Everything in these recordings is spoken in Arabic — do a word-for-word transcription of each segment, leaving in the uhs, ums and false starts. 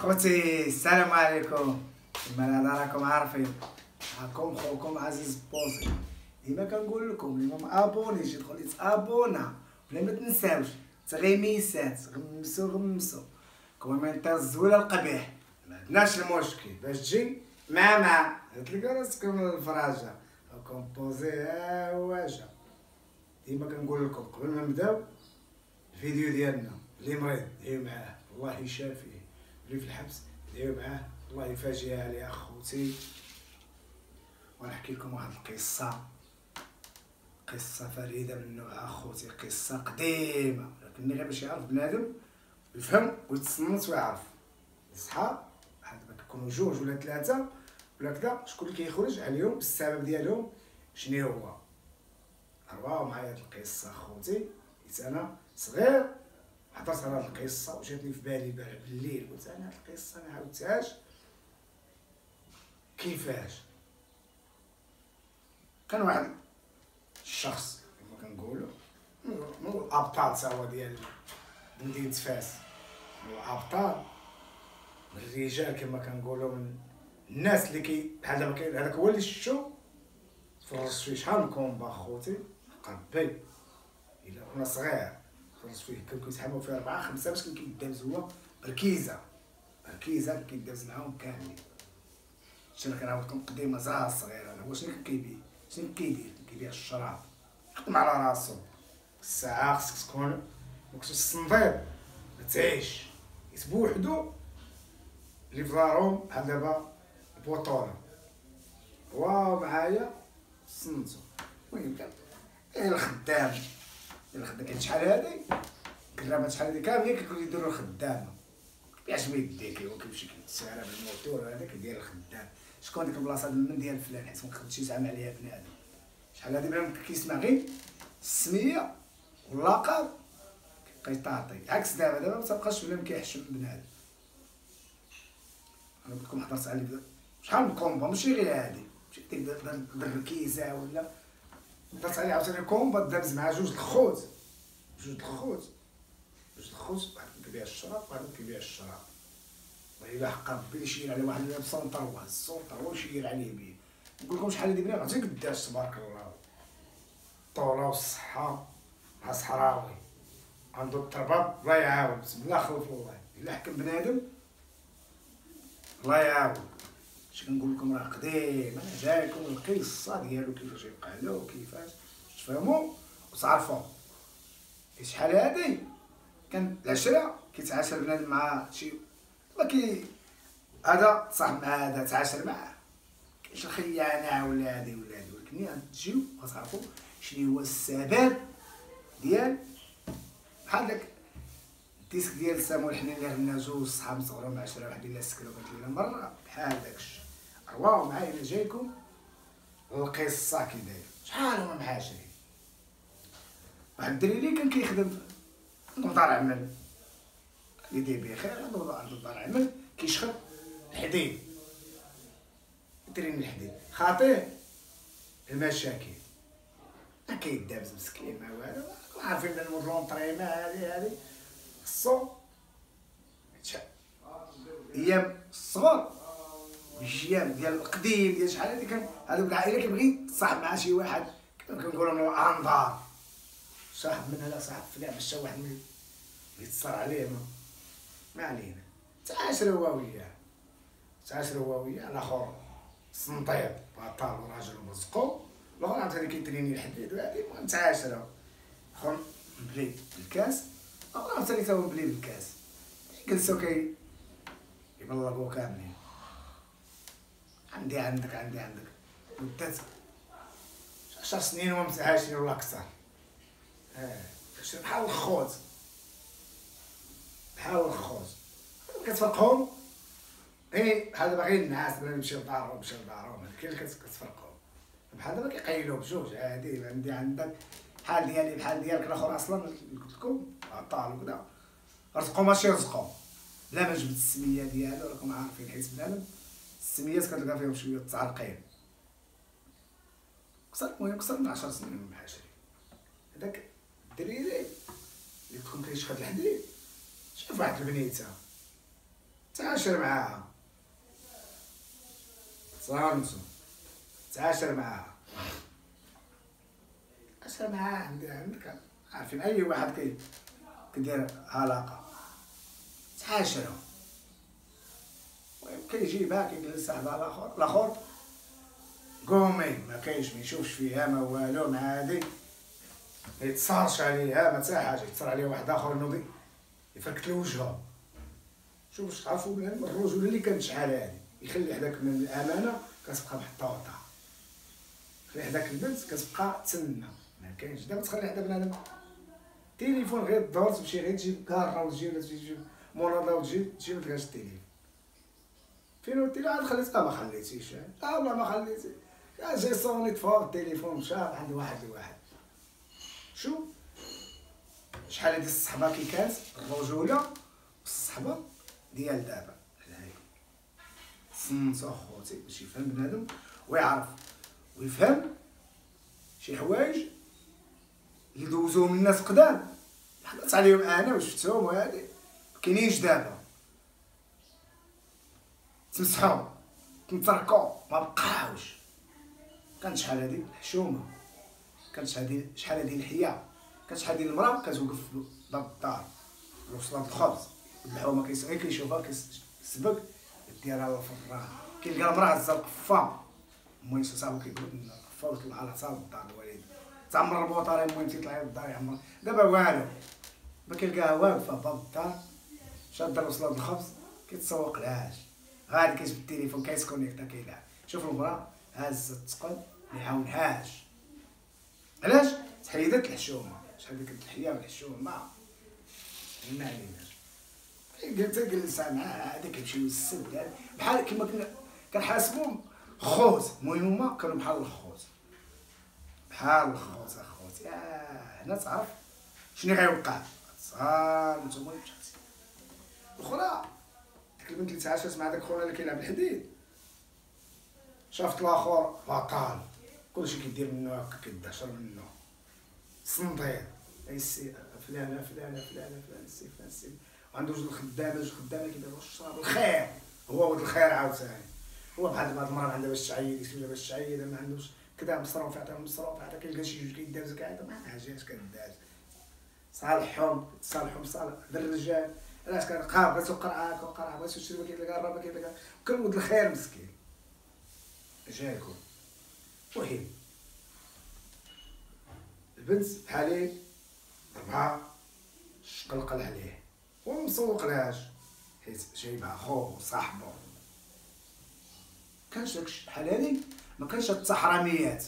خوتي السلام عليكم. كما انا راكم عارفين معكم خوكم عزيز بوزي. ديما كنقول لكم اللي ما ابونيش يدخل يتابونا ولا ما تنساوش تغيميسات غمسو غمسو كومنتار الزوين القبيح. ما عندناش المشكل باش تجي مع مع تلقى راسكم الفراجه كومبوزي ها واجا. ديما كنقول لكم قبل ما نبداو الفيديو ديالنا اللي مريض ديروا معاه الله يشافيه، اللي في الحبس ديروا معاه الله يفاجئها عليه اخوتي. ونحكي لكم واحد القصه قصه فريده من نوعها اخوتي، قصه قديمه لكن غير باش يعرف بنادم يفهم ويتصنت ويعرف. الصحاب بحال دابا كيكونوا جوج ولا ثلاثه ولا كذا، شكون اللي كيخرج عليهم السبب ديالهم شنو هو. رواو معايا هاد القصه اخوتي، حيت انا صغير حضرت على هاد القصه وجاتني في بالي بالليل، قلت انا هاد القصه ما عاودتهاش. كيفاش؟ كان واحد الشخص كما كنقولوا من الابطال تا هو ديال مدينه فاس، من الابطال من الرجال كما كنقولوا، من الناس اللي كي بحال دابا كاين هذاك هو اللي شفتو تفرجت فيه شحال من كومبا خوتي قربي الا وانا صغير. تفرجت فيه كانوا كيتحموا فيه اربعه خمسه باش كان كيدابز هو بركيزه بركيزه كيدابز معاهم كاملين. شنو كنعاود لكم قديمه زهر صغير انا هو شنو كان كيبيع شنو كيدير كيبيع الشراب يخدم على راسو. الساعه خصك تكون مكتوب الصنديد تعيش يتبوحدو اللي في دارهم بحال دابا البوطوله. واو معايا صنتو المهم كان كاين الخدام ديال الخدام كاين شحال هادي كرامات شحال هادي كاملين كيكونوا يديروا الخدامه كيبيعش بيديك هو كيمشي كيتسارى بالموتور هذاك ديال الخدام. شكون ديك البلاصه من ديال فلان حيت ما خدتش يزعم عليها بنادم. شحال هادي بنادم كيسمع غير السميه واللقب كيبقى يطاطي. عكس دابا دابا ما تبقاش بنادم كيحشم بنادم. انا قلت لكم حضرت عليه شحال من كومبا ماشي غير هادي، ماشي ديك الركيزه ولا درت عليه عاوتاني كومبا دابز مع جوج الخوت جوج الخوت جوج الخوت واحد كيبيع الشراب واحد كيبيع الشراب. والله حق ربي يشير عليه واحد لابس سونطر واحد السونطر هو يشير عليه بيه. نقول لكم شحال هادي بنادم عرفتي قداش تبارك الله الطولة والصحة مع صحراوي عنده الترباب الله يعاون بسم الله خوف الله. الا حكم بنادم الله يعاون. اش كنقول لكم راه قديم انا جايكم القصه ديالو كيفاش يبقى له وكيفاش تفهموا وتعرفوا. شحال هادي كان العشره كيتعاشر بنادم مع شي ما كي هذا تصاحب مع هذا تعاشر معاه كاينش الخيانه ولا هادي ولا هادي، ولكن غتجيو غتعرفوا شنو هو السبب ديال بحال داك الديسك ديال سامو حنا اللي غنى جوج صحاب صغرهم عشرة واحد اللي سكروا قالت لنا مره بحال داكشي. رواو معايا الا جايكم القصه كي دايره. شحال هما محاشرين واحد الدري اللي كان كيخدم في دار عمل اللي داير بخير عنده دار عمل كيشخر الحديد الدري من الحديد خاطيه المشاكل ما كيدابز مسكين ما والو. عارفين بان الرونطريمه هادي هادي خصو يتشال ايام الصغر والجيام ديال القديم ديال شحال هادي. كان هذوك العائله كيبغي تصاحب مع شي واحد كما كنقولوا من الانظار صاحب من هذا صاحب فلان باش واحد اللي يتصل عليه ما, ما علينا. تعاشر هو وياه تعاشر هو وياه الاخر سنطيط بطال وراجل ومزقو الاخر عاوتاني كيتريني الحديد وهادي. المهم تعاشروا اخر مبلي بالكاس اخر عاوتاني تا هو مبلي بالكاس جلسوا كي يبلغوا كاملين عندي عندك عندي عندك مدة عشر سنين وما متعاشرين ولا أكثر. اه بحال الخوت بحال الخوت كتفرقهم ايه بحال دابا غير الناس بلا يمشيو لدارهم يمشيو لدارهم كاين اللي كتفرقهم بحال دابا كيقيلوا بجوج عادي. عندي عندك بحال ديالي بحال ديالك الاخر اصلا قلت لكم عطال وكذا رزقو ماشي رزقو لا ما جبت السميه ديالو راكم عارفين حيت بنادم السميات كتلقى فيهم شويه تعرقين. قصر المهم قصر من عشر سنين من محاشرين. هذاك الدريري اللي تكون كيشخد الحديد شاف واحد البنيته تعاشر معاها، صامتو تعاشر معاها، تعاشر معاها. عندك عارفين اي واحد كي كيدير علاقه تعاشرهم، المهم كيجيبها كيجلس على الاخر، الاخر قومي ما كاينش، ما يشوفش فيها ما والو، مع هادي ما يتصارش عليها ما حتى حاجه، يتصر عليها واحد اخر نوضي يفركت له وجهها. شوف واش تعرفوا الرجل اللي كانت شحال هادي يخلي حداك من الامانه كتبقى محطوطه، خلي حداك البنت كتبقى تسنى، ما كاينش. دابا تخلي حدا بنادم تليفون غير الدور تمشي غير تجيب كارة وتجي ولا تجيب مناضة وتجي تجي ما تلقاش التليفون. فين هو التليفون؟ عاد خليتها ما خليتيش، اه والله ما خليتي، جاي صوني طفى التليفون مشى عند واحد لواحد. شوف شحال هادي الصحبه كي كانت الرجوله والصحبه ديال دابا، صنتو اخوتي باش يفهم بنادم ويعرف ويفهم شي حوايج اللي دوزوهم الناس قدام، حضرت عليهم انا وشفتهم وهادي مكاينينش دابا، تمسحوا تنتركوا ما بقاوش. كانت شحال هادي الحشومه، كانت شحال هادي شحال هادي الحياه، كانت شحال هادي المراه كتوقف باب الدار وصلات الخبز الحومه كيسغي كيشوفها كيسبق ديرها للفران، كيلقى المراه هزا القفا المهم صاحبو كيقول القفا وطلع على حتى للدار الوالد تعمر البوطاره المهم تيطلع للدار يعمر. دابا والو ما كيلقاها واقفه باب الدار شاده وصلات الخبز كيتسوق لهاش غادي كيجيب التليفون كيسكونيكتا كيلعب. شوف المراه هازه الثقل ما يعاونهاش، علاش؟ تحيدت الحشومه، شحال ديك الحياه والحشومه ما ما عليناش. قلت جلس معاه هذاك يمشي يسد بحال كيما كنا كنحاسبوهم خوت، المهم هما كانوا بحال الخوت، بحال الخوت اخوتي. ياه هنا تعرف شنو غيوقع، صار نتوما مشاتي. الاخرى ديك البنت اللي تعاشرت مع داك خونا اللي كيلعب الحديد، شافت الاخر بطال كلشي كيدير منه هكا كيدهشر منه صندير، اي السي فلانه فلانه فلانه فلان السي فلان السي، وعنده جوج الخدامه جوج خدامه كيديروا الشراب الخير، هو ولد الخير عاوتاني. هو بحال هاد المراه عندها باش تعيد يسولها باش تعيد ما عندوش كدا مصروف يعطيها مصروف عاد كيلقى شي جوج كيدابز كاع ما حاجاش كداز صالحهم تصالحهم صالح هاد الرجال. علاش كنلقاه بغيتو قرعاك وقرعه بغيتو تشري كيلقى الرابه كيلقى كان ولد الخير مسكين جاكم. المهم البنت بحالي ضربها شقلقل عليه ومسوق لهاش حيت جايبها خوه وصاحبو. كانش داكشي بحال هادي ما كانش هاد التحرميات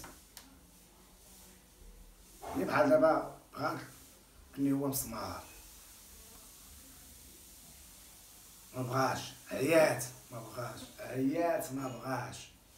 اللي بحال دابا بغاك كني هو مسمار ما بغاش عيات ما بغاش عيات ما بغاش.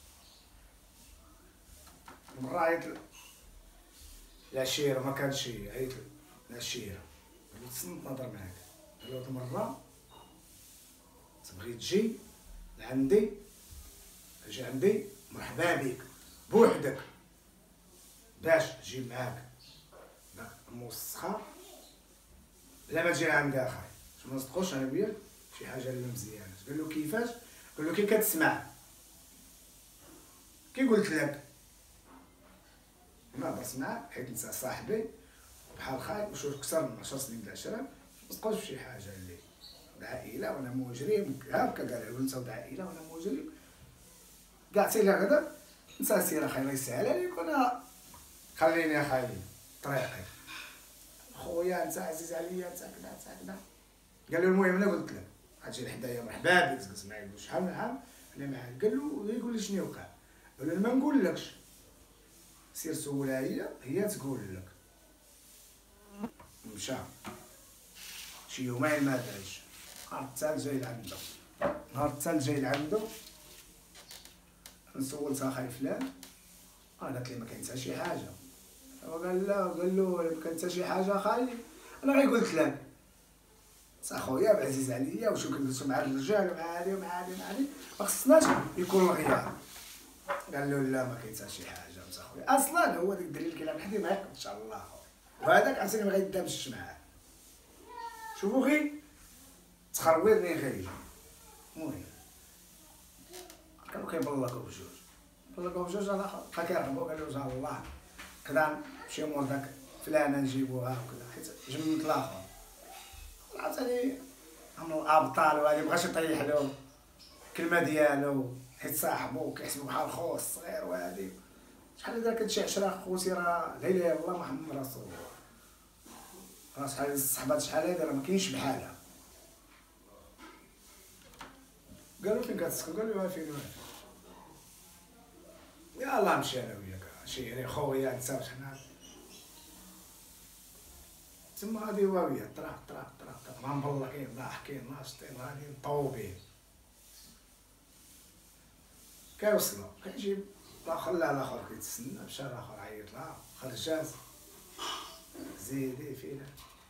مرة عيط العشيرة ما كانش عيط العشيرة قلت تصنت نهضر معاك، قال له هاد المرة تبغي تجي لعندي تجي عندي مرحبا بك بوحدك باش تجيب معاك داك الموسخة بلا ما تجي لعند اخاي باش ما نصدقوش انا وياك شي حاجة اللي مزيانة. قال له كيفاش؟ قال له كي كتسمع كي قلت لك ما هضرت معاه حيت انت صاحبي بحال خاي وشوف اكثر من عشر سنين د العشرة ما تبقاوش بشي حاجه اللي العائله وانا مجرم هكا قال له انت العائله وانا مجرم كاع تي غدا انت سير اخي الله يسهل عليك وانا خليني اخاي طريقي خويا انت عزيز عليا انت كذا انت كذا. قال له المهم انا قلت لك غتجي لحدايا مرحبا بك تجلس معايا شحال من عام انا معاك. قال له يقول لي شنو وقع؟ قال له ما نقولكش سير سولها هي هي تقول لك. مشى شي يومين ما داش، نهار الثالث جاي لعندو نهار الثالث جاي لعندو نسولت اخاي فلان قالت لي ما كاين حتى شي حاجه. هو قال لا قال له ما كاين حتى شي حاجه اخاي انا غير قلت لك اخويا عزيز عليا وشو كندوزو مع الرجال ومع هادي ومع هادي ومع هادي ما خصناش يكون الغياب. قال له لا ما كاين حتى شي حاجه اخويا اصلا هو داك الدري اللي كيلعب الحديد ما يقدش على الله وهذاك عرفتي ما غيدامش معاه. شوفوا غير تخرويرني غير المهم كانوا كيبلقوا بجوج بلقوا بجوج الاخر بقى كيرغبوا قال له جا الله كذا مشي مور داك فلانه نجيبوها وكذا حيت جملت الاخر عاوتاني هم الابطال وهادي مبغاش يطيح له الكلمه ديالو حيت صاحبو كيحسبو بحال خوه الصغير وهادي شحال دار كتشي عشرة خوتي راه لا اله الا الله محمد رسول الله راه شحال الصحبات شحال هادي راه مكاينش بحالها قالوا فين كتسكن قال له فين واقف يلاه نمشي انا وياك شي يعني خويا انت وشحال تما غادي هو وياه طراق طراق طراق طراق ما مبلقين ضاحكين ناشطين غاديين طوبين كيوصلوا كيجيب الاخر لا الاخر كيتسنى مشى الاخر عيط لها خرجات زيدي فينا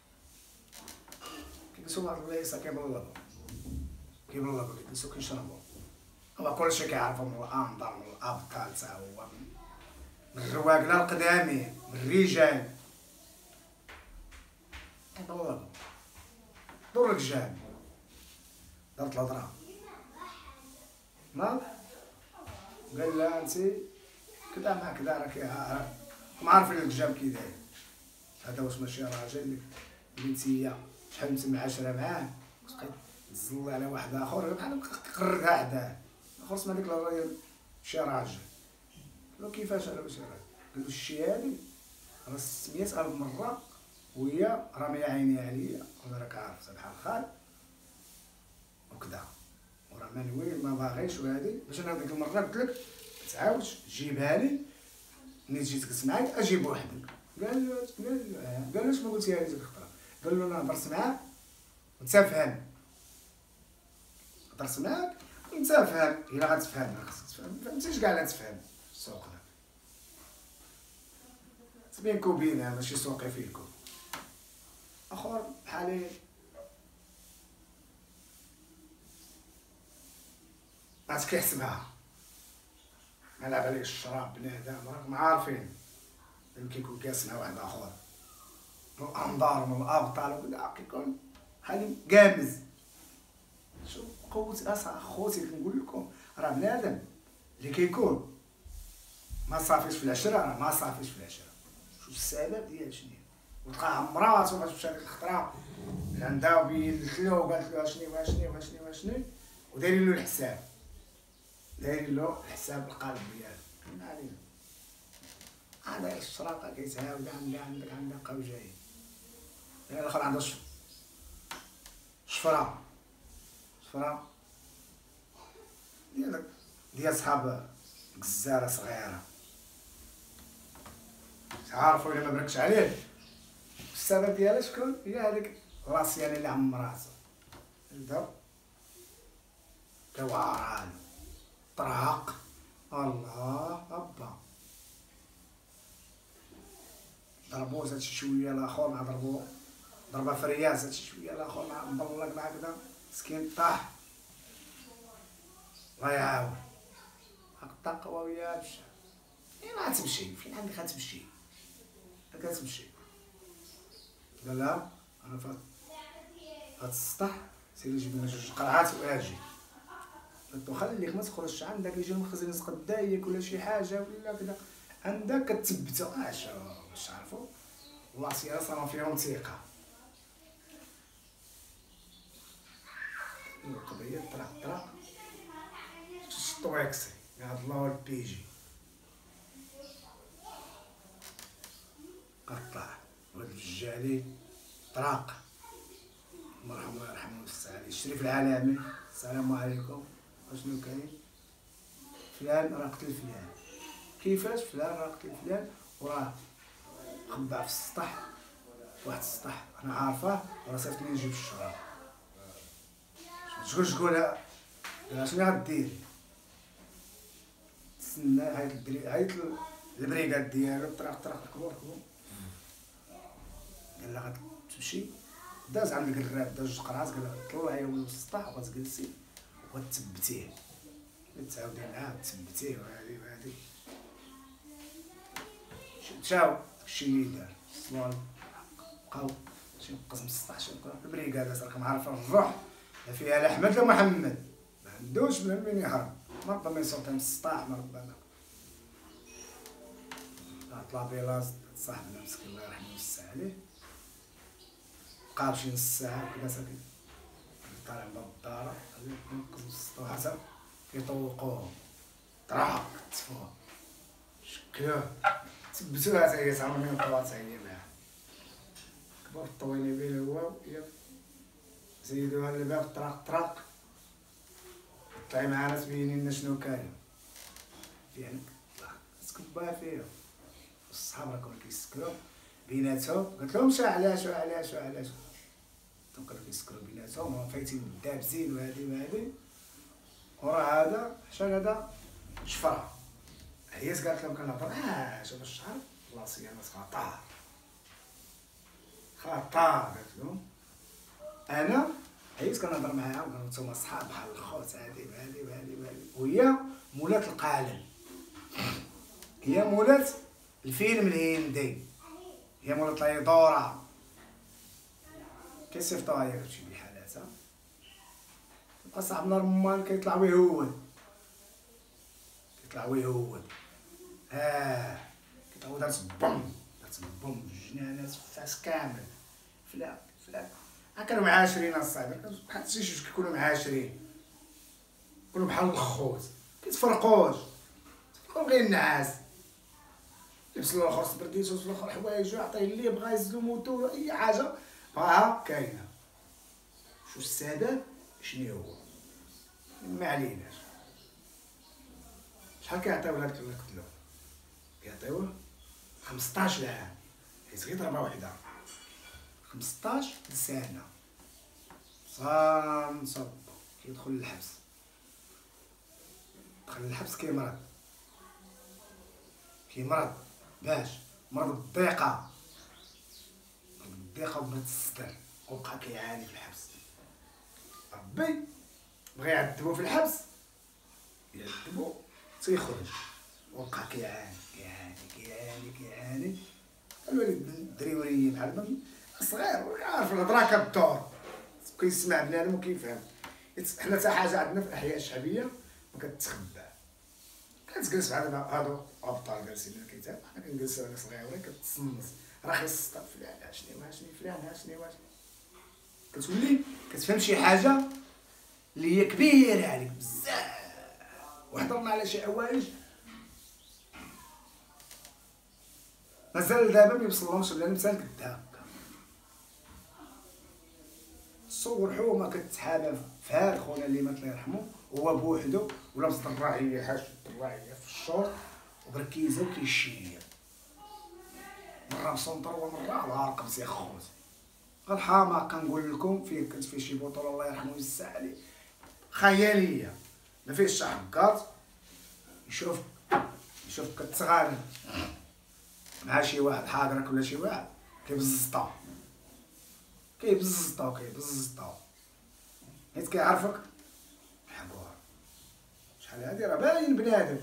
كيجلسوا بعض البلايص كيبلبوا كيبلبوا كيجلسوا كيشربوا هو كلشي كيعرفو من الانظار من الابطال تا هو من الرواقله القدامين من الرجال كيبلبوا دور الجامع دارت الهضره ما قال لها انت كدا مع كدا راكي راكم عارفين الجام كي داير هذا واش ماشي راجل اللي انتيا شحال انت معاشره معاه تبقاي تزلي على واحد اخر بحال قررها عداه اخر سمع ديك الراجل شي راجل قال له كيفاش على واش راجل قال له الشي هادي راه ستمية الف مره وهي راميه عيني عليا وانا راك عارف بحال خال وكذا وراه منوي ما باغيش وهادي باش انا ديك المره قلت لك تعاودش جيبها لي ملي جيت قلت معاك اجيب وحدك قال له قال له قال له اش ما قلتيها لي ديك الخطره قال له انا هضرت معاك وانت فهم هضرت معاك وانت فهم الا غتفهم راه خصك تفهم مفهمتيش كاع لا تفهم السوق دا بينكو بينها ماشي سوقي فيكو اخر بحالي عاد كيحسبها ما لعب عليه الشراب بنادم راكم عارفين اللي كيكون كاس مع واحد اخر من الانظار من الابطال وكذا كيكون بحال قامز شوف قوة اصاح خوتي كنقول لكم راه بنادم اللي كيكون ما صافيش في العشرة راه ما صافيش في العشرة شوف السبب ديال شنو وتلقاها مراتو باش مشات ديك الخطره عندها وبينت له وقالت له شنو واشني واشني واشني ودايرين له الحساب دايرين له الحساب القلب ديالو ما علينا هذا الشراقه كيتهاود عندها عندك عندها بقاو جايين الاخر عنده شفره شفره ديال ديال صحاب جزاره صغيره عارفو الا ما بركش عليه السبب ديالها شكون هي هذيك الراسيانه اللي عم راسو بدا كواران طراق الله ابا ضربوه زاد شي شويه الاخر مع ضربوه ضربه فرياس زاد شي شويه الاخر مع مبلق مع كدا مسكين طاح الله يعاون هاك الطاقه وياه مشى فين غتمشي فين عندك غتمشي كتمشي قال لها انا فات هاد السطح سيري جيب لنا جوج قرعات واجي قلت له خليك ما تخرجش عندك يجي المخزن يسقط دايك ولا شي حاجه ولا كذا عندك كتثبتو اش باش تعرفوا والله سي اصلا فيهم ثقه القضيه طرق طرق طويكسي هاد الله البيجي قطع وهاد الجالي طراق الله يرحمه ويرحمه ويوسع عليه الشريف العالمي السلام عليكم اشنو كاين فلان راه قتل فلان كيفاش فلان راه قتل فلان وراه خبع في السطح واحد السطح انا عارفاه وراه صيفطني نجيب الشراب شكون شكون قال شنو غديري تسنى عيط الدري عيط البريكاد ديالو طرق طرق ركبو ركبو قال لها غتمشي داز عند الكراب داز جوج قرعات قال لها طلعي من السطح وغتجلسي وغتثبتيه تعاودي معاه تثبتيه وهادي وهادي مشاو داكشي اللي دار وصلوا بقاو شي قسم السطح شي البريكاد راكم عارفين الروح لا فيها لا احمد لا محمد شدوش بلا من يهرب، ربما يصوت من السطاح، ما ربما طلع بيلاص صاحبنا مسكين الله يرحمه ويوسع عليه، بقى شي نص ساعة كدا ساكن طالع من باب الدار، نقص السطوح حسب كيطوقوه طراق تفوه شكلوه تبتوها تا هي تعمر من الطوات تا هي معاه، كبر الطويني بيه هو وهي زيدوها الباب طراق طراق، طلعي معانا تبيني لنا شنو كاين فيها تكبا فيها، الصحاب راكم كيسكروا بيناتهم، قلت لهم شا علاش وعلاش وعلاش، انتم كانوا كيسكروا بيناتهم وهم فايتين الدابزين وهادي وهادي، وراه هذا حشان هذا شفرة، عيات قالت لهم كنهضر اه شوف الشهر بلاصي انا خطار خطار، قالت لهم انا عيات كنهضر معاها وقالوا نتوما صحاب بحال الخوت هادي وهادي وهادي وهادي، وهي مولات القالب، هي مولات الفيلم الهندي، هي مولات الهيدورة، كيصيفطوها هي كتمشي بحالاتها، تبقى صاحبنا رمان كيطلع ويهود، كيطلع ويهود، اه كيطلعو دارت بوم دارت بوم جنانات فاس كامل، فلا فلا، كانوا معاشرين الصاحبين، بحال شي جوج كيكونوا معاشرين، كيكونوا بحال الخوت، كيتفرقوش، تفرقو غير النعاس، يلبس له الاخر سبرديس ويلبس له الاخر حوايج ويعطيه اللي بغا يزلو موتو ولا اي حاجه، راه كاينه، شو السبب شنو هو؟ ما عليناش، شحال كيعطيو لهاد اللي قتلو؟ كيعطيوه خمسطاش عام، حيت غير ضربه وحده، خمسطاش سنه، صام صب كيدخل للحبس، دخل للحبس كيمرض، كيمرض باش مرض بالضيقه، مرض بالضيقه ومرض الصدر، وبقى كيعاني في الحبس، ربي بغا يعذبو في الحبس، يعذبو تيخرج، وبقى كيعاني كيعاني كيعاني كيعاني، الوالد الدريوري بحال من صغير وكيعرف الهضره كدور، كيسمع بنادم وكيفهم، حنا حتى حاجه عندنا في الاحياء الشعبيه ما كتخبى، كتجلس مع هادو ابطال جالسين في الكتاب، حنا كنجلسو انا صغيورين كتصنص، راه خص فلان شنو شنو فلان شنو كتولي كتفهم شي حاجه اللي هي كبيره عليك بزاف، وحضرنا على شي حوايج مازال دابا ميوصلهمش بلا مثال قد هكا، تصور حومه كتحابى فهاد خونا اللي مات الله يرحمو هو بوحدو ولابس الدراعيه حاش الدراعيه في الشورت وبركيزه وكيشير، مره مسنطر ومره على العرق يا خوت، الحامة كنقول لكم فيه كنت فيه شي بطولة الله يرحمه ويوسع عليه خيالية، ما فيهش شي حكاط، يشوف يشوف كتغالب مع شي واحد حاضرك ولا شي واحد كيبزطاو كيبزطاو كيبزطاو حيت كيعرفك حقور، شحال هادي راه باين بنادم،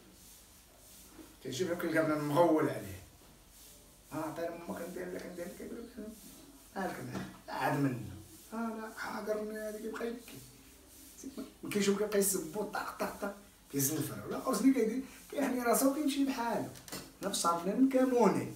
كيجيب لك القبله مغول عليه، ها عطيني ما كندير لك كندير لك هاك عاد منه، انا حاقرني هادي كيبقى يبكي، كيشوف كيبقى يسبو طق طق طق كيزنفر، ولا خرجني كيدير كيحني راسو وكيمشي بحالو، نفس عرفنا كاموني،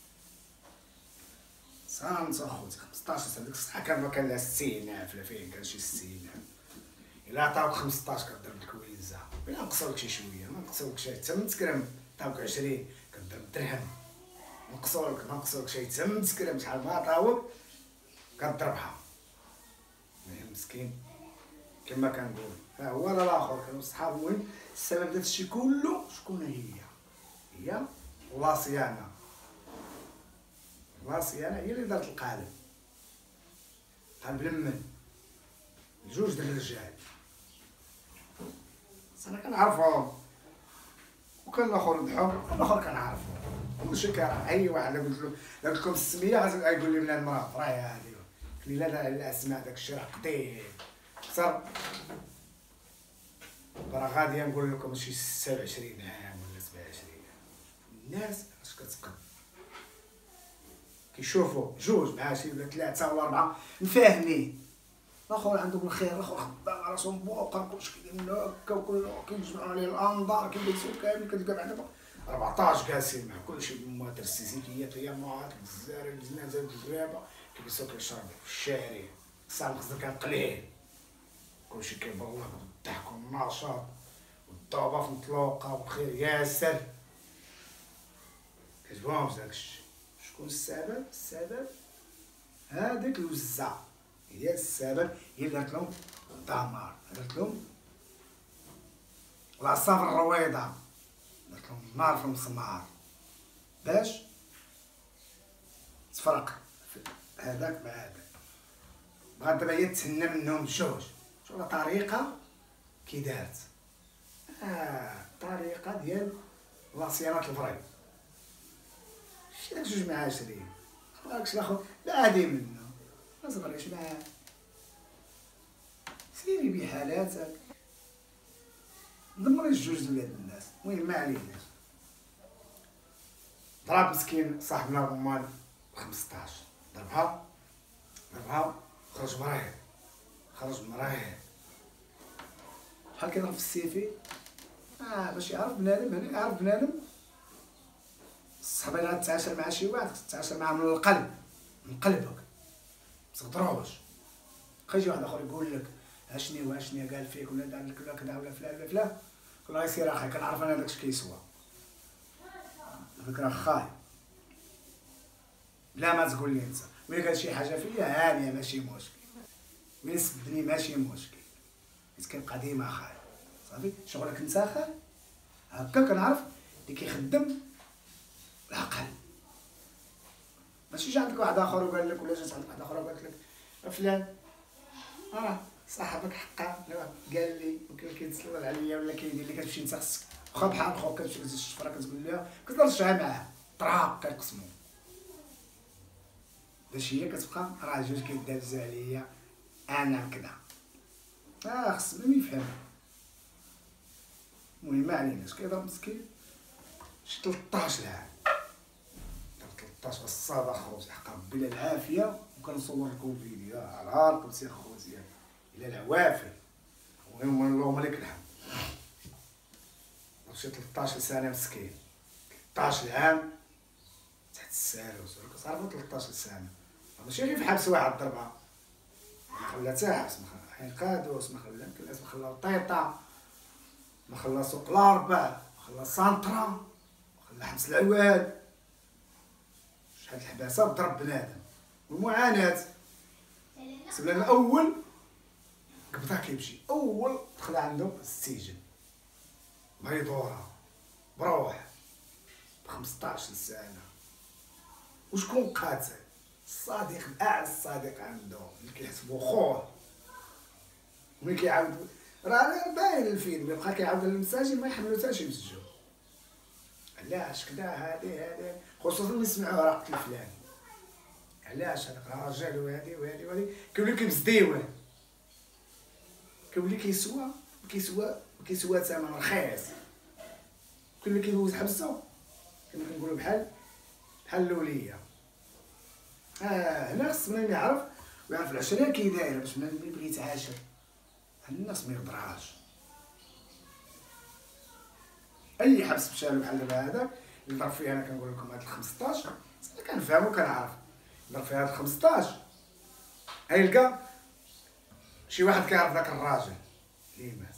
صامت اخوتي خمسطاش سنه، ديك الصحه كان ما كان لا استئناف لا فيه كان شي استئناف، الا عطاوك خمسطاش كضرب الكويزه، الا نقصوك شي شويه ما نقصوكش حتى من تكرم، عطاوك عشرين كضرب درهم، نقصولك ما نقصولك شي حتى من تكرم شحال ما عطاوك كضربها، مسكين كما كنقول، ها هو لا الاخر كانوا صحاب، المهم السبب داك الشيء كله شكون هي؟ هي لاصيانه، لاصيانه هي اللي دارت القالب، قالب لمن جوج د الرجال، انا كنعرفهم وكان الاخر ضحك، الاخر كنعرفو، كلشي كيعرف اي واحد، قلت له قلت لكم السميه غيقول لي من المراه راه هادي، قلت لي لا لا الاسماء داك الشيء راه قديم صار، راه غادي نقول لكم شي ستة وعشرين عام ولا سبعة وعشرين عام، الناس اش كتقد كيشوفوا جوج مع شي ولا ثلاثه ولا اربعه مفاهمين، الاخر عنده بالخير، الاخر خدام على راسو مبوقر كلشي كيدير هكا وكل كيجمعوا عليه الانظار كيلبسو كامل كتلقى بعدا أربعطاش جالسين مع كلشي بالمواتر السيسيكيات هي مواتر الزاري الجنازه الجرابه كيلبسو كيشربوا في الشارع الساعه الخضر كان قليل كلشي كيبلغ والضحك والنشاط والضوبه في مطلوقه والخير ياسر كيعجبهمش داكشي. شكون السبب؟ السبب هاديك الوزه هي السبب، هي اللي درت لهم الدمار، درت لهم العصافر الرويضه، درت لهم النار في المسمار باش تفرق هذاك مع هذاك. بغات دابا هي تهنى منهم بجوج، شوف طريقه كي دارت، اه طريقه ديال لاصيانات الفري، شتي داك جوج مع عشرين مابغاكش الاخر لا عادي منه ما صبريش معاه، سيري بحالاتك دمري الجوج ديال الناس. المهم ما عليناش، ضرب مسكين صاحبنا رمان خمسطاش، ضربها ضربها خرج مريض خرج مريض بحال كيضرب في السيفي. اه باش يعرف بنادم هنا يعرف بنادم الصحابه اللي غتعاشر مع شي واحد تتعاشر معاه من القلب من قلبك متقدروش. بقى يجي واحد اخر يقول لك اشني واشني قال فيك ولا دار لك ولا كذا ولا فلان ولا فلان، والله يسير اخي كنعرف انا داكشي كيسوى هذاك راه خايب بلا ما تقول لي انت، ولا قال شي حاجه فيا هانيه ماشي مشكل، ولا سبني ماشي مشكل، حيت كيبقى ديما خايب صافي. شغلك انت اخي هكا كنعرف اللي كيخدم العقل، ماشي جا عندك واحد اخر وقال لك ولا جات عندك واحد اخر وقالت لك فلان اه صاحبك حقا قال لي وكان كيتسلل عليا ولا كيدير لي كتمشي انت خصك واخا بحال خوك كتمشي كتزيد الشفره كتقول لها كتهضرشها معاه طراق كنقسمو باش هي كتبقى راه جوج كيدابزو عليا انا كذا. اه خص بنادم يفهم. المهم ما عليناش كيضرب مسكين شي تلطاش عام تلطاش الصاد خروج حق ربي لا العافيه، وكنصور لكم فيديو على رقم سي خوتي الى العوافي. المهم اللهم لك الحمد شي تلطاش سنه مسكين تلطاش عام تحت الساروس، كتعرفوا تلطاش سنه ماشي غير في حبس واحد ضربه ما خلا حتى حبس، ما خلا قادوس، ما خلا كلاس، ما خلا طيطه، ما خلا سوق الاربع، ما خلا سانطرا، ما خلا حبس العواد. شحال الحباسه ضرب بنادم والمعاناه. سبلا الاول قبضه كيمشي اول دخل عنده السجن ميدوره بروح بخمسطاش سنه. وشكون قاتل؟ الصديق اعز صديق عنده اللي كيحسبو خوه، وملي كيعاود راه باين الفيلم يبقى كيعاود للمساجين ما يحملو حتى شي مسجون. علاش كدا هادي هادي خصوصا ملي يسمعوا راه قتل فلان، علاش هذاك راه رجال وهادي وهادي وهادي كيولي كيلبس ديوان، كيولي كيسوى كيسوى كيسوى ثمن رخيص، كيولي كيدوز حبسه كما كنقولوا بحال بحال الوليه. اه هنا خص بنادم يعرف ويعرف العشريه كي دايره باش بنادم ملي يبغي يتعاشر الناس ما يغدرهاش. اي حبس مشى له بحال دابا هذا اللي ضرب فيه انا كنقول لكم هاد الخمسطاش كنفهمو كنعرف ضرب فيه هاد الخمسطاش غيلقى شي واحد كيعرف داك الراجل اللي مات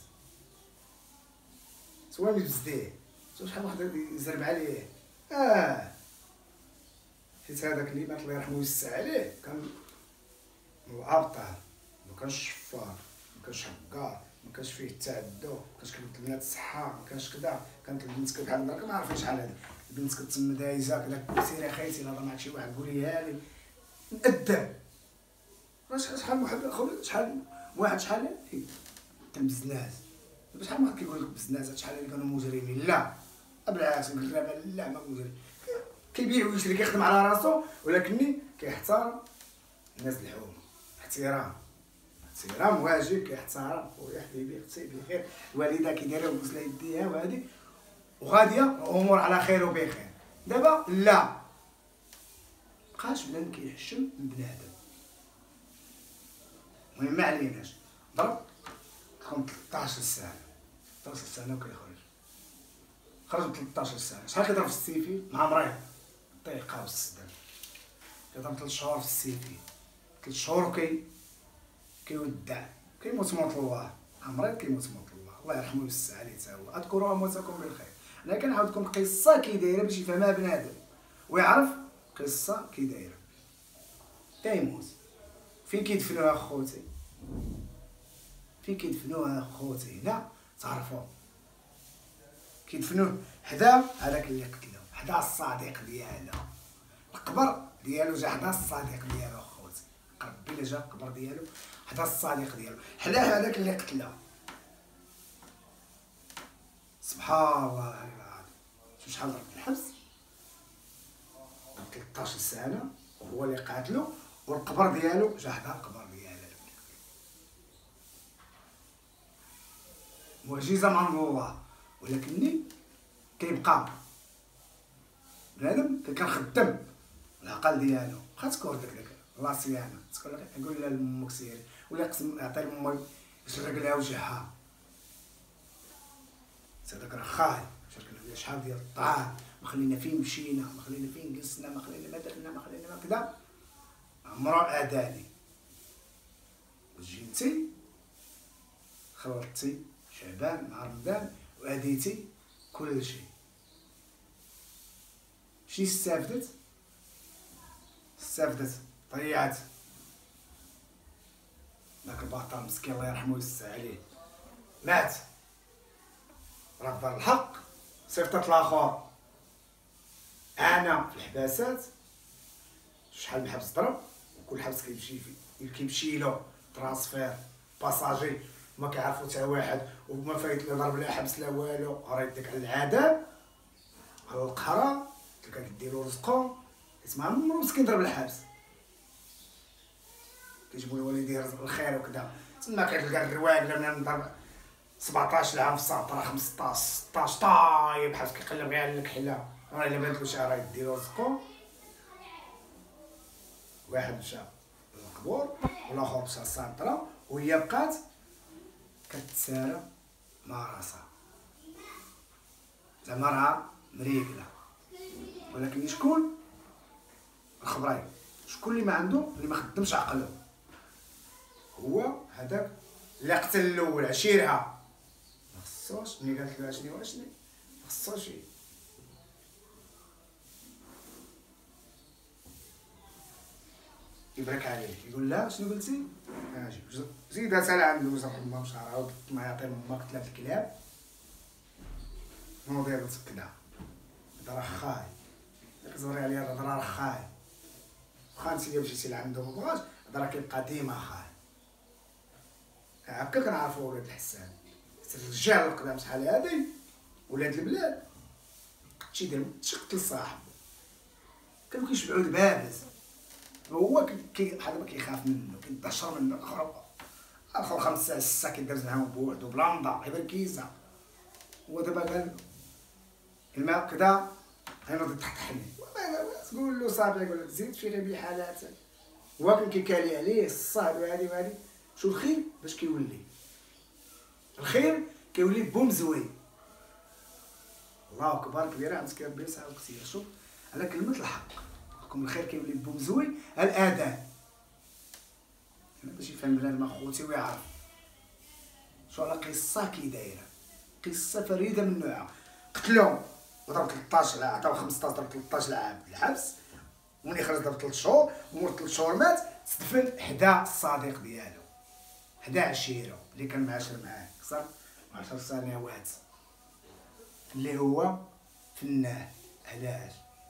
سواء بزديه سواء شحال واحد يزرب عليه. اه حيت هذاك اللي مات الله يرحمو ويوسع عليه كان من الابطال، ما كانش شفار، ما كانش حقار، ما كانش فيه التعدو، ما كانش كيبدل البنات الصحه، ما كانش كذا. كانت البنت بحال هكا ما عرفتش شحال هذا البنت كتسمى دايزه كذا سيري خيتي لا هضر معك شي واحد قوليها لي نأدب. راه شحال واحد خويا شحال واحد شحال تنبزناز دابا شحال واحد كيقول لك بزناز شحال اللي كانوا مجرمين. لا بالعكس الكلام لا ما مجرم، كيبيع ويشري كيخدم على راسو ولكني كيحترم الناس الحومه. احترام احترام واجب كيحترم خويا حبيبي اختي بخير الوالده كي دايره وغسله يديها وهذه وغاديه الامور على خير وبخير. دابا لا مابقاش بنادم كيحشم من بنادم المهم ما عليناش. ضرب تكون ثلاثطاش سنه، ثلاثطاش سنه وكيخرج، خرج ب ثلاثطاش سنه. شحال كيضرب في السيفي مع مريض طيقه والسدان، كيضرب ثلاث شهور في السيفي، ثلاث شهور وكي كيودع كيموت موت الله. مريض كيموت موت الله، الله يرحمه ويوسع عليه تا هو. اذكروا امواتكم بالخير. انا كنعاود لكم قصه كي دايره باش يفهمها بنادم ويعرف قصه كي دايره. تيموت فين كيدفنوها خوتي؟ فين كيدفنوها خوتي؟ هنا تعرفوا كيدفنوه حدا هذاك اللي قتلو، حدا الصديق ديالو. القبر ديالو جا حدا الصديق ديالو خوتي، ربي الا جا القبر ديالو حدا الصديق ديالو، حدا هذاك اللي قتلو. سبحان الله العظيم. شوف شحال ضرب الحبس، ثلاثطاش سنه وهو اللي قاتلو، والقبر ديالو جا حدا القبر ديالو. معجزه من عند الله. ولكني كيبقى بنادم كان خدام العقل ديالو، بقا تكور داك داك لا صيانه، تقول لك يقول لها لامك سيري، ولا يقسم يعطي لامك يشرق لها وجهها. هذاك راه خايب، شارك لنا شحال ديال الطعام، ما خلينا فين مشينا، ما خلينا فين جلسنا، ما خلينا ما درنا، ما خلينا ما كذا. عمرو اداني وجيتي خلطتي شعبان مع رمضان واديتي كل شيء. شي استافدت؟ استافدت ضيعت. داك البطل مسكين الله يرحمه ويوسع عليه مات، راه دار الحق صيفطت لاخر. انا في الحباسات شحال من حبس ضرب، وكل حبس كيمشي فيه كيمشي له ترانسفير باساجي، ما كيعرفو حتى واحد، وما فايت لا ضرب لا حبس لا والو. راه يديك على العذاب على القهره، تلقى كديرو رزقو كيسمع عمرو مسكين ضرب الحبس، كيجيبو لوالديه رزق الخير وكذا. تما كتلقى الرواق من ضرب سبعطاش عام في الساطره، خمسطاش ستطاش طايب بحال كيقلب غير على الكحله. راه الا بانت له شي راه يديرو رزقو. واحد مشى للقبور والاخر مشى للسانطرا، وهي بقات كتسارى مع راسها زعما راه مريقله. ولكن شكون الخبراي؟ شكون اللي ما عنده اللي ما خدمش عقله؟ هو هذاك اللي قتل الاول عشيرها. ما خصوش ملي قالت له اشني واشني ما خصوش يبرك عليه يقول لها شنو قلتي؟ اجي زيدها سال عنده وزر ما مش عاود ما يعطي ما قتلات الكلاب نوضي قلت كدا هذا راه خاي كتزوري عليا هذا راه خاي. واخا انت اللي مشيتي لعندو ما بغاش هذا راه كيبقى ديما خاي. هكا كنعرفو ولاد الحسان الرجال القدام شحال هادي ولاد البلاد شي دير تشقتل صاحبو كانوا كيشبعوا البابز. هو كي بحال ما كيخاف منه كينتشر منه. الاخر اخر خمس ساعات ست ساعات كيدرز معاهم بوحدو بلا نضا غير كيزا. هو دابا قال الماء كدا غينوض تحت حني تقول له صافي يقول لك زيد في غير حالاتك. هو كان كيكالي عليه الصهد وهادي وهادي. شو الخير باش كيولي؟ الخير كيولي بوم زوين. الله اكبر كبيره عندك ربي يسعدك كثير. شوف على كلمه الحق لكم الخير كيولي بوم زوين. الاذان انا باش يفهم بنادم اخوتي ويعرف شو على قصه كي دايره قصه فريده من نوعها. قتلوهم وضرب ثلاثطاش عام عطاو خمسطاش ضرب ثلاثطاش عام الحبس. وملي خرج ضرب ثلاث شهور ومور ثلاث شهور مات. تدفن حدا الصديق ديالو حدا عشيرو اللي كان معاشر معاه اكثر من عشر سنوات اللي هو فنان. علاش؟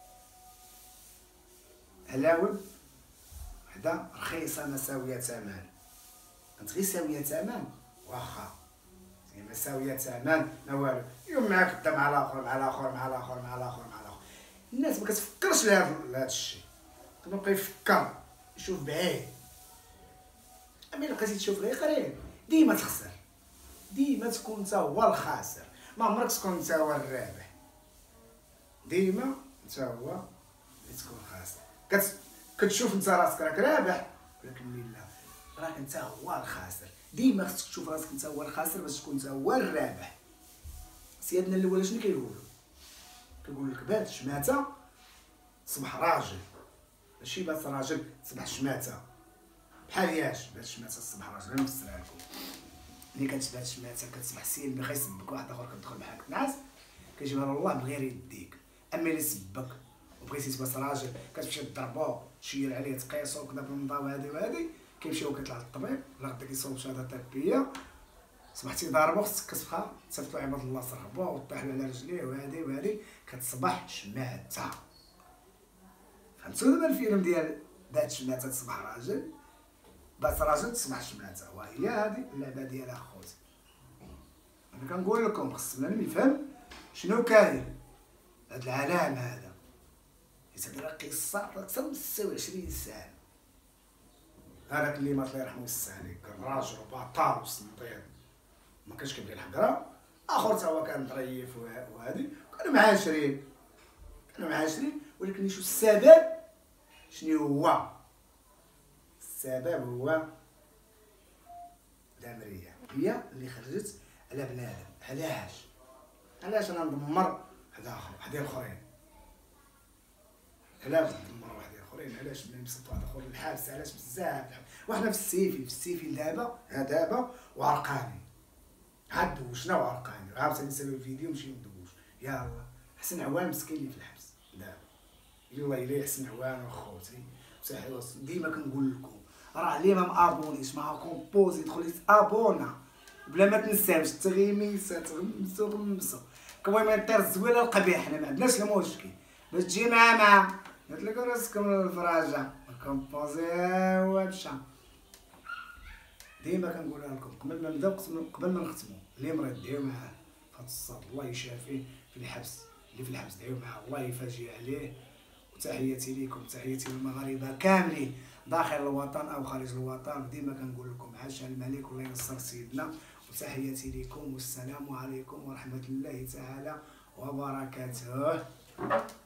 علاول حدا رخيصه ما ساويه ثمن. كانت غير ساويه ثمن واخا ما ساويه ثمن ما والو. يوم معاك قدام مع الاخر مع الاخر مع الاخر مع الاخر مع الاخر. الناس ما كتفكرش لهذا الشيء. كنبقى يفكر يشوف بعيد. اما الا بقيتي تشوف غير قريب ديما تخسر. ديما تكون انت هو الخاسر ما عمرك تكون انت هو الرابح. ديما انت هو اللي تكون خاسر. كت... كتشوف انت راسك راك رابح ولكن لله راك انت هو الخاسر. ديما خصك تشوف راسك انت هو الخاسر باش تكون انت هو الرابح. سيادنا الاول شنو كيقولوا؟ كيقول لك بات شماته تصبح راجل، ماشي بات راجل تصبح شماته. بحال ياش بات شماته تصبح راجل. انا نفسرها لكم. ملي كتبات شماته كتصبح سين اللي خيسبك واحد اخر كتدخل معاك الناس كيجيبها الله من غير يديك. اما اللي سبك وبغيتي تبات راجل كتمشي تضربو تشير عليه تقيسو وكذا بالنظام هادي وهادي كيمشيو كيطلع للطبيب لا غدا كيصوب شهاده طبيه صبحتي ضاربو خصك كتصبح تصيفطو عباد الله صرهبو وطيحلو على رجليه وهادي وهادي كتصبح شماته. فهمتوا دابا الفيلم ديال بات شماته تصبح راجل؟ بات راجل تصبح شماته، وهي هادي اللعبه ديال اخوتي. انا كنقول لكم خص بنادم يفهم شنو كاين هاد العالم هذا. حيت راه قصه اكثر من ستة وعشرين سنه. هذاك اللي مات الله يرحمه ويسع عليه كان راجل وبطال وسنطير ما كانش كيبغي الهضره. اخر تا هو كان ظريف وهادي كانوا معاشرين كانوا معاشرين ولكن شو السبب؟ شنو هو السبب؟ هو الامريه هي اللي خرجت على بنادم. علاش؟ علاش انا ندمر واحد اخر واحد اخرين؟ علاش ندمر واحد اخرين؟ علاش ملي مسكت واحد اخر الحابس؟ علاش بزاف؟ وحنا في السيفي في السيفي دابا ها دابا وعرقاني عاد دوشنا وعرقاني عاوتاني نسالو الفيديو نمشيو ندوش. يلاه حسن عوان مسكين اللي في الحبس دابا. يلا يلاه حسن عوان اخوتي صحيح. ديما كنقول لكم راه اللي ما مابونيش مع كومبوزي يدخل يتابونا بلا ما تنساوش تغيميسه تغمسو غمسو. المهم يطير الزويله القبيح حنا ما عندناش المشكل باش تجي مع مع قلت لكم راسكم الفراجه الكومبوزي هو مشى. ديما كنقولها لكم قبل ما نبداو قبل ما نختموا اللي مريض دعيو معاه في هاد الصاد الله يشافيه في الحبس. اللي في الحبس دعيو معاه الله يفاجئ عليه. وتحياتي لكم تحياتي للمغاربه كاملين داخل الوطن او خارج الوطن. ديما كنقول لكم عاش الملك والله ينصر سيدنا. وتحياتي لكم والسلام عليكم ورحمه الله تعالى وبركاته.